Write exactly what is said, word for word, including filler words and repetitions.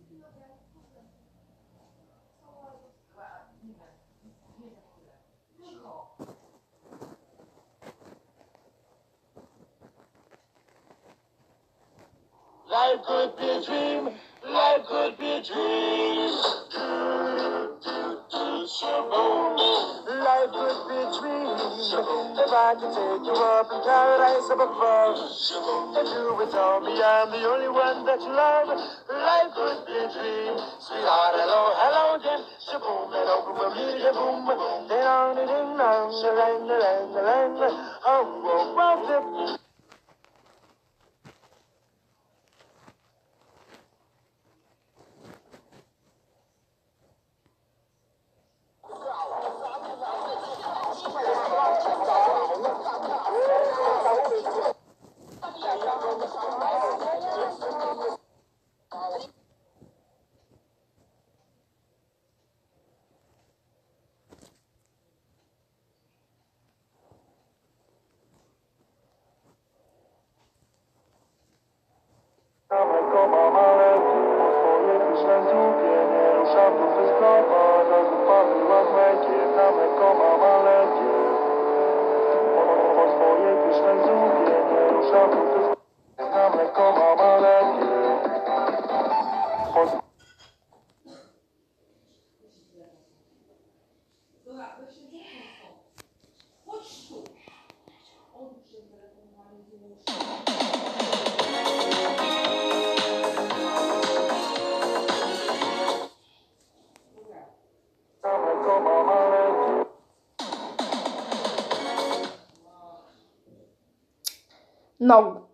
Life could be a dream, life could be a dream. Shaboom. Life could be a dream. If I could take you up in paradise up above. If you would tell me I'm the only one that you love. Life could be a dream. Sweetheart, hello, hello again. Shaboom, and open for me to boom. Ding dong, ding dong, ding dong, ding dong. Oh, oh, well, dip. No.